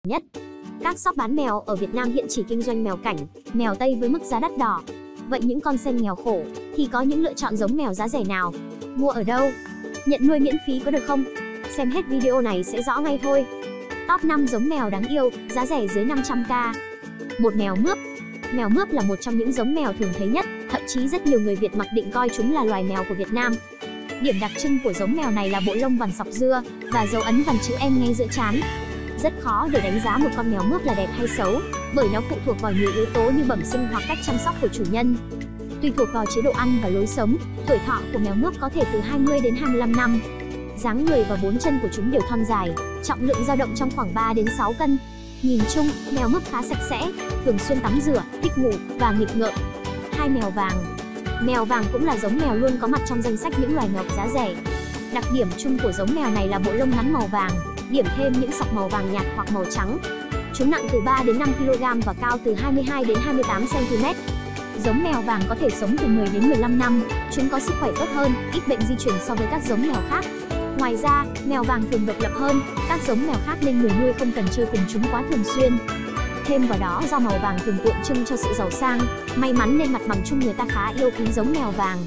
nhất. Các shop bán mèo ở Việt Nam hiện chỉ kinh doanh mèo cảnh, mèo Tây với mức giá đắt đỏ. Vậy những con sen nghèo khổ thì có những lựa chọn giống mèo giá rẻ nào? Mua ở đâu? Nhận nuôi miễn phí có được không? Xem hết video này sẽ rõ ngay thôi. Top 5 giống mèo đáng yêu, giá rẻ dưới 500k. Một mèo mướp. Mèo mướp là một trong những giống mèo thường thấy nhất, thậm chí rất nhiều người Việt mặc định coi chúng là loài mèo của Việt Nam. Điểm đặc trưng của giống mèo này là bộ lông vằn sọc dưa và dấu ấn vằn chữ M ngay giữa trán. Rất khó để đánh giá một con mèo mướp là đẹp hay xấu, bởi nó phụ thuộc vào nhiều yếu tố như bẩm sinh hoặc cách chăm sóc của chủ nhân. Tùy thuộc vào chế độ ăn và lối sống, tuổi thọ của mèo mướp có thể từ 20 đến 25 năm. Dáng người và 4 chân của chúng đều thon dài, trọng lượng dao động trong khoảng 3 đến 6 cân. Nhìn chung, mèo mướp khá sạch sẽ, thường xuyên tắm rửa, thích ngủ và nghịch ngợm. Hai mèo vàng. Mèo vàng cũng là giống mèo luôn có mặt trong danh sách những loài mèo giá rẻ. Đặc điểm chung của giống mèo này là bộ lông ngắn màu vàng, điểm thêm những sọc màu vàng nhạt hoặc màu trắng. Chúng nặng từ 3 đến 5 kg và cao từ 22 đến 28 cm. Giống mèo vàng có thể sống từ 10 đến 15 năm, chúng có sức khỏe tốt hơn, ít bệnh di truyền so với các giống mèo khác. Ngoài ra, mèo vàng thường độc lập hơn các giống mèo khác nên người nuôi không cần chơi cùng chúng quá thường xuyên. Thêm vào đó, do màu vàng thường tượng trưng cho sự giàu sang, may mắn nên mặt bằng chung người ta khá yêu quý giống mèo vàng.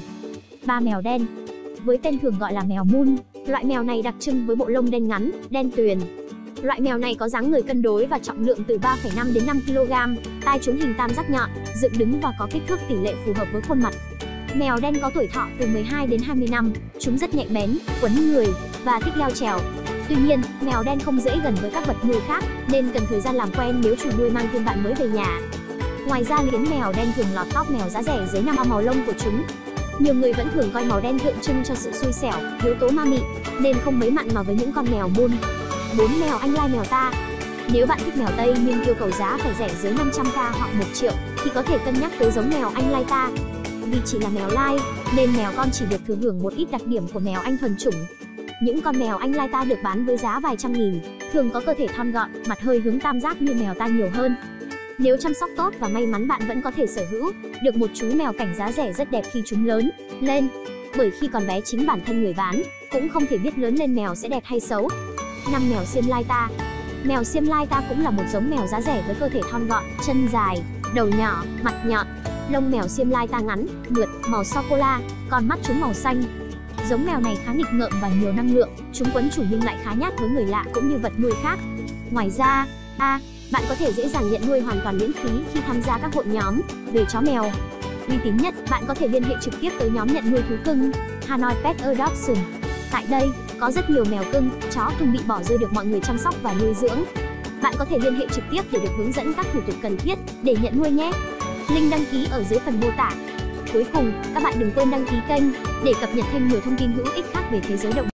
3 mèo đen. Với tên thường gọi là mèo mun, loại mèo này đặc trưng với bộ lông đen ngắn, đen tuyền. Loại mèo này có dáng người cân đối và trọng lượng từ 3,5 đến 5 kg, tai chúng hình tam giác nhọn, dựng đứng và có kích thước tỷ lệ phù hợp với khuôn mặt. Mèo đen có tuổi thọ từ 12 đến 20 năm, chúng rất nhạy bén, quấn người và thích leo trèo. Tuy nhiên, mèo đen không dễ gần với các vật nuôi khác nên cần thời gian làm quen nếu chủ nuôi mang thêm bạn mới về nhà. Ngoài ra, liến mèo đen thường lọt top mèo giá rẻ dưới 5 màu lông của chúng. Nhiều người vẫn thường coi màu đen tượng trưng cho sự xui xẻo, yếu tố ma mị nên không mấy mặn mà với những con mèo mun. 4 mèo Anh Lai mèo ta. Nếu bạn thích mèo Tây nhưng yêu cầu giá phải rẻ dưới 500k hoặc 1 triệu thì có thể cân nhắc tới giống mèo Anh Lai ta. Vì chỉ là mèo lai nên mèo con chỉ được thừa hưởng một ít đặc điểm của mèo Anh thuần chủng. Những con mèo Anh Lai ta được bán với giá vài trăm nghìn, thường có cơ thể thon gọn, mặt hơi hướng tam giác như mèo ta nhiều hơn. Nếu chăm sóc tốt và may mắn, bạn vẫn có thể sở hữu được một chú mèo cảnh giá rẻ rất đẹp khi chúng lớn lên. Bởi khi còn bé, chính bản thân người bán cũng không thể biết lớn lên mèo sẽ đẹp hay xấu. 5 mèo Xiêm Lai ta. Mèo Xiêm Lai ta cũng là một giống mèo giá rẻ với cơ thể thon gọn, chân dài, đầu nhỏ, mặt nhọn. Lông mèo Xiêm Lai ta ngắn, mượt, màu sô-cô-la, còn mắt chúng màu xanh. Giống mèo này khá nghịch ngợm và nhiều năng lượng, chúng quấn chủ nhưng lại khá nhát với người lạ cũng như vật nuôi khác. Ngoài ra, bạn có thể dễ dàng nhận nuôi hoàn toàn miễn phí khi tham gia các hội nhóm về chó mèo. Uy tín nhất, bạn có thể liên hệ trực tiếp tới nhóm nhận nuôi thú cưng Hanoi Pet Adoption. Tại đây, có rất nhiều mèo cưng, chó cưng bị bỏ rơi được mọi người chăm sóc và nuôi dưỡng. Bạn có thể liên hệ trực tiếp để được hướng dẫn các thủ tục cần thiết để nhận nuôi nhé. Link đăng ký ở dưới phần mô tả. Cuối cùng, các bạn đừng quên đăng ký kênh để cập nhật thêm nhiều thông tin hữu ích khác về thế giới động vật.